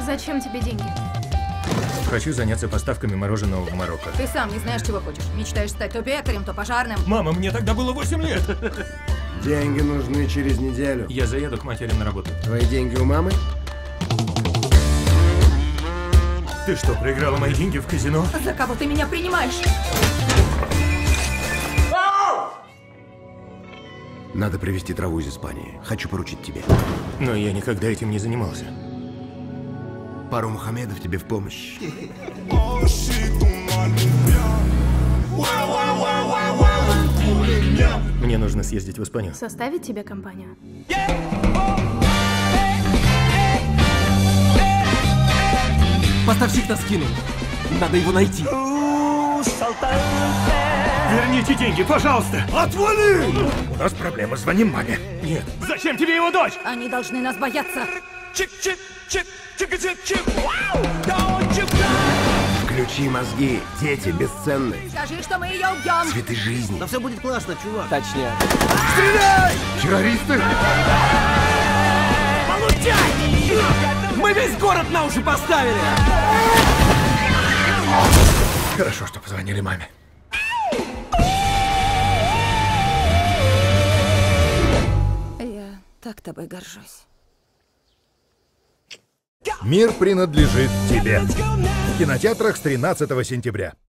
Зачем тебе деньги? Хочу заняться поставками мороженого в Марокко. Ты сам не знаешь, чего хочешь. Мечтаешь стать то пекарем, то пожарным. Мама, мне тогда было 8 лет. Деньги нужны через неделю. Я заеду к матери на работу. Твои деньги у мамы? Ты что, проиграла мои деньги в казино? За кого ты меня принимаешь? Надо привезти траву из Испании. Хочу поручить тебе. Но я никогда этим не занимался. Пару Мухаммедов тебе в помощь. Мне нужно съездить в Испанию. Составить тебе компанию? Поставщик нас скинул. Надо его найти. Верните деньги, пожалуйста! Отвали! У нас проблема, звоним маме. Нет. Зачем тебе его дочь? Они должны нас бояться. Включи мозги. Дети бесценны. Скажи, что мы ее убьем. Цветы жизни. Да все будет классно, чувак. Точнее. Террористы! Мы весь город на уши поставили! Хорошо, что позвонили маме. Я так тобой горжусь. Мир принадлежит тебе. В кинотеатрах с 13 сентября.